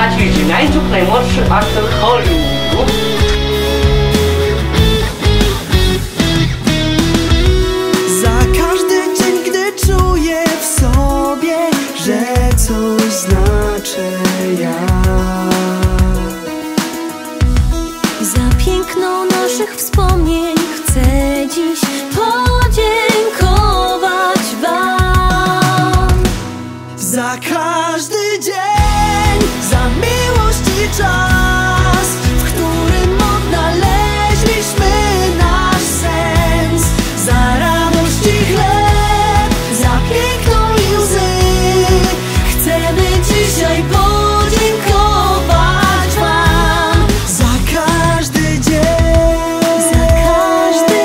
Maciej Ziemiańczuk, najmłodszy aktor Hollywoodu. Za każdy dzień, gdy czuję w sobie, że coś znaczę ja. Za piękno naszych wspomnień chcę dziś podziękować wam. Za każdy dzień, za miłość i czas, w którym odnaleźliśmy nasz sens. Za radość i chleb, za piękno i łzy, chcemy dzisiaj podziękować wam. Za każdy dzień, Za każdy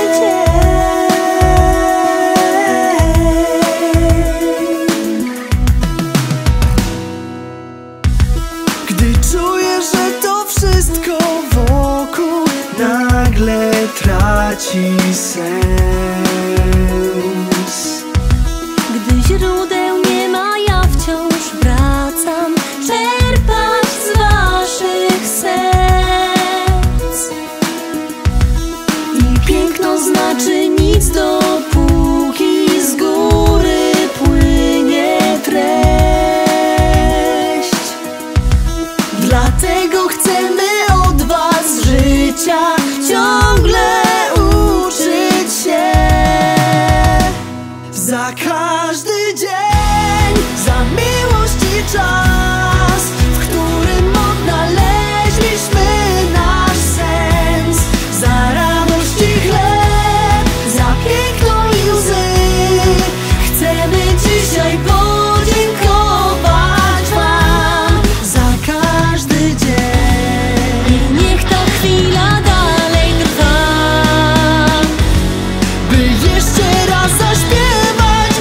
gdy czuję, że to wszystko wokół nagle traci sens. Gdy źródeł nie ma, ja wciąż wracam czerpać z waszych serc. I piękno znaczy nic, dopóki z góry płynie treść. Dlatego chcemy od was życia ciągle uczyć się. Za każdy dzień, za miłość i czas, w którym odnaleźliśmy nasz sens. Za radość i chleb, za piękno i łzy, chcemy dzisiaj podziękować wam. Za każdy dzień. I niech ta chwila dalej trwa, By jeszcze raz zaśpiewać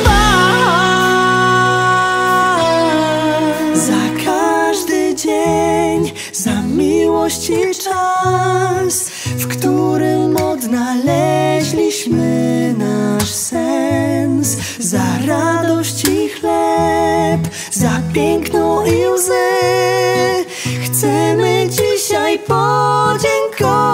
wam. Za każdy dzień, za miłość i czas, w którym odnaleźliśmy nasz sens. Za radość i chleb, za piękno i łzy, chcemy dzisiaj podziękować.